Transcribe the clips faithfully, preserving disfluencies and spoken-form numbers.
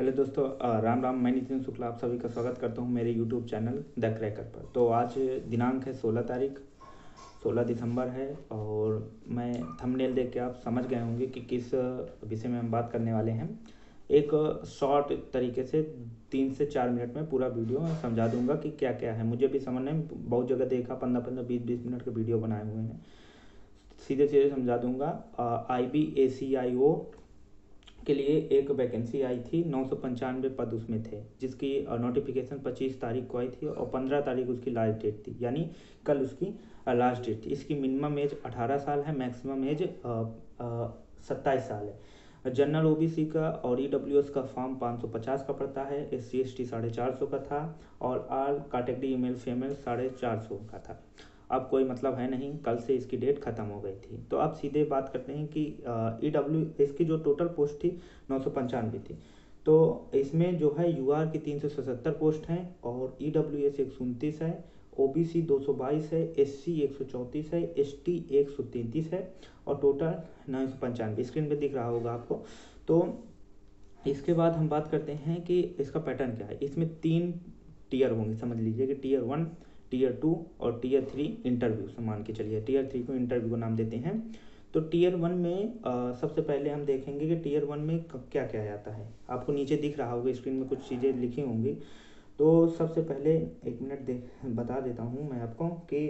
Hello दोस्तों, अ, राम राम। मैं नितिन शुक्ला आप सभी का स्वागत करता हूं मेरे यूट्यूब चैनल द क्रैकर पर। तो आज दिनांक है सोलह तारीख, सोलह दिसंबर है और मैं थंबनेल देख के आप समझ गए होंगे कि किस विषय में हम बात करने वाले हैं। एक शॉर्ट तरीके से तीन से चार मिनट में पूरा वीडियो मैं समझा दूंगा कि क्या क्या है। मुझे भी समझने में बहुत जगह देखा, पंद्रह पंद्रह बीस बीस मिनट के वीडियो बनाए हुए हैं। सीधे सीधे समझा दूंगा। आई बी ए सी आई ओ के लिए एक वैकेंसी आई थी, नौ सौ पंचानवे पद उसमें थे, जिसकी नोटिफिकेशन पच्चीस तारीख को आई थी और पंद्रह तारीख उसकी लास्ट डेट थी, यानी कल उसकी लास्ट डेट थी। इसकी मिनिमम एज अठारह साल है, मैक्सिमम एज सत्ताईस साल है। जनरल ओबीसी का और ईडब्ल्यूएस का फॉर्म पाँच सौ पचास का पड़ता है, एस सी एस टी साढ़े चार सौ का था और आल कैटेगरी मेल फीमेल साढ़े चार सौ का था। अब कोई मतलब है नहीं, कल से इसकी डेट खत्म हो गई थी। तो अब सीधे बात करते हैं कि ई डब्ल्यू इसकी जो टोटल पोस्ट थी नौ सौ पंचानवे थी। तो इसमें जो है यू आर की तीन सौ सतहत्तर पोस्ट हैं और ई डब्ल्यू एस एक सौ उनतीस है, ओ बी सी दो सौ बाईस है, एस सी एक सौ चौंतीस है, एस टी एक सौ तैंतीस है और टोटल नौ सौ पंचानवे स्क्रीन पर दिख रहा होगा आपको। तो इसके बाद हम बात करते हैं कि इसका पैटर्न क्या है। इसमें तीन टीयर होंगे, समझ लीजिए कि टीयर वन, टीयर टू और टीयर थ्री इंटरव्यू से मान के चलिए। टीयर थ्री को इंटरव्यू को नाम देते हैं। तो टीयर वन में आ, सबसे पहले हम देखेंगे कि टीयर वन में क्या क्या आता है। आपको नीचे दिख रहा होगा, स्क्रीन में कुछ चीज़ें लिखी होंगी। तो सबसे पहले एक मिनट दे बता देता हूँ मैं आपको कि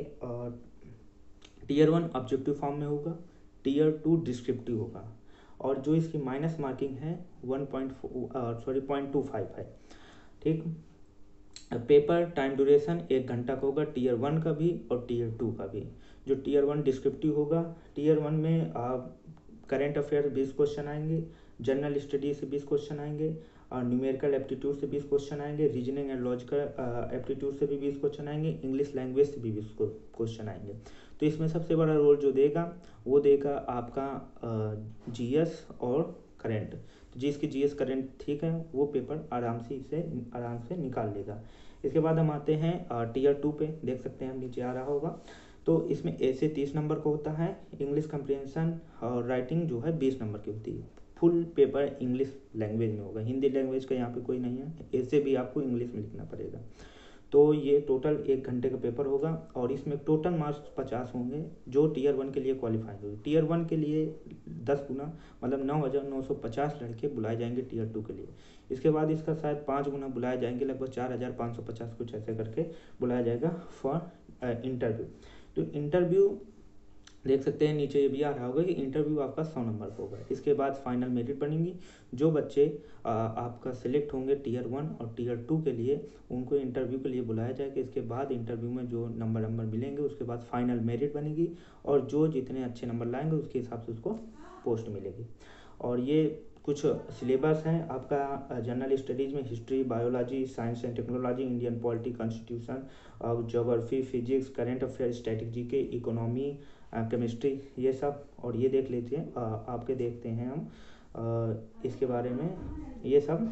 टीयर वन ऑब्जेक्टिव फॉर्म में होगा, टीयर टू डिस्क्रिप्टिव होगा और जो इसकी माइनस मार्किंग है one point sorry point two five है। ठीक, पेपर टाइम ड्यूरेशन एक घंटा का होगा, टीयर वन का भी और टीयर टू का भी। जो टीयर वन डिस्क्रिप्टिव होगा, टीयर वन में करंट अफेयर बीस क्वेश्चन आएंगे, जनरल स्टडी से बीस क्वेश्चन आएंगे और न्यूमेरिकल एप्टीट्यूड से बीस क्वेश्चन आएंगे, रीजनिंग एंड लॉजिकल एप्टीट्यूड से भी बीस क्वेश्चन आएंगे, इंग्लिश लैंग्वेज से भी बीस क्वेश्चन आएंगे। तो इसमें सबसे बड़ा रोल जो देगा वो देगा आपका जीएस और करंट। तो जिसकी जीएस करंट ठीक है वो पेपर आराम से इसे आराम से निकाल लेगा। इसके बाद हम आते हैं टीयर टू पे, देख सकते हैं हम नीचे आ रहा होगा। तो इसमें ए से तीस नंबर का होता है, इंग्लिश कंप्रीहेंशन और राइटिंग जो है बीस नंबर की होती है। फुल पेपर इंग्लिश लैंग्वेज में होगा, हिंदी लैंग्वेज का यहाँ पे कोई नहीं है, ऐसे भी आपको इंग्लिश में लिखना पड़ेगा। तो ये टोटल एक घंटे का पेपर होगा और इसमें टोटल मार्क्स पचास होंगे जो टीयर वन के लिए क्वालिफाई होगी। टीयर वन के लिए दस गुना मतलब नौ हज़ार नौ सौ पचास लड़के बुलाए जाएंगे टीयर टू के लिए। इसके बाद इसका शायद पाँच गुना बुलाए जाएंगे, लगभग चार हज़ार पाँच सौ पचास कुछ ऐसे करके बुलाया जाएगा फॉर इंटरव्यू। तो इंटरव्यू देख सकते हैं नीचे ये भी आ रहा होगा कि इंटरव्यू आपका सौ नंबर का होगा। इसके बाद फाइनल मेरिट बनेगी। जो बच्चे आ, आपका सिलेक्ट होंगे टीयर वन और टीयर टू के लिए उनको इंटरव्यू के लिए बुलाया जाएगा। इसके बाद इंटरव्यू में जो नंबर नंबर मिलेंगे उसके बाद फाइनल मेरिट बनेगी और जो जितने अच्छे नंबर लाएंगे उसके हिसाब से उसको पोस्ट मिलेगी। और ये कुछ सिलेबस हैं आपका जनरल स्टडीज़ में history, biology, science and technology, Indian polity, constitution, geography, physics, current affair, strategy के, इकोनॉमी, केमिस्ट्री, ये सब। और ये देख लेते हैं आपके देखते हैं हम आ, इसके बारे में, ये सब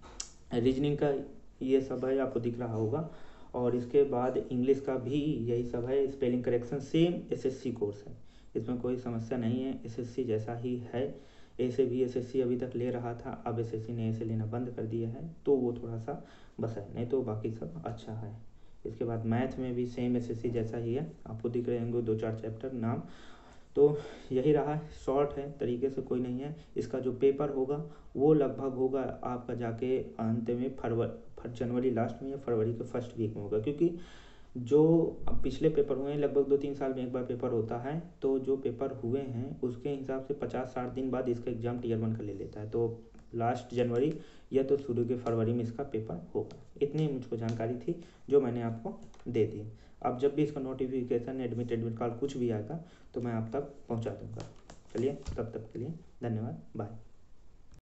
रीजनिंग का ये सब है, आपको दिख रहा होगा। और इसके बाद इंग्लिश का भी यही सब है, spelling correction same SSC course है, इसमें कोई समस्या नहीं है, एसएससी जैसा ही है। ऐसे भी एसएससी अभी तक ले रहा था, अब एसएससी ने ऐसे लेना बंद कर दिया है, तो वो थोड़ा सा बस है, नहीं तो बाकी सब अच्छा है। इसके बाद मैथ में भी सेम एसएससी जैसा ही है, आपको दिख रहे होंगे दो चार चैप्टर नाम। तो यही रहा, शॉर्ट है तरीके से, कोई नहीं है। इसका जो पेपर होगा वो लगभग होगा आपका जाके अंत में फरवरी जनवरी लास्ट में या फरवरी के फर्स्ट वीक में होगा, क्योंकि जो पिछले पेपर हुए हैं लगभग दो तीन साल में एक बार पेपर होता है। तो जो पेपर हुए हैं उसके हिसाब से पचास साठ दिन बाद इसका एग्ज़ाम टीयर वन का ले लेता है। तो लास्ट जनवरी या तो शुरू के फरवरी में इसका पेपर होगा। इतनी मुझको जानकारी थी जो मैंने आपको दे दी। अब जब भी इसका नोटिफिकेशन, एडमिट एडमिट कार्ड कुछ भी आएगा तो मैं आप तक पहुंचा दूंगा। चलिए, तब तक के लिए धन्यवाद, बाय।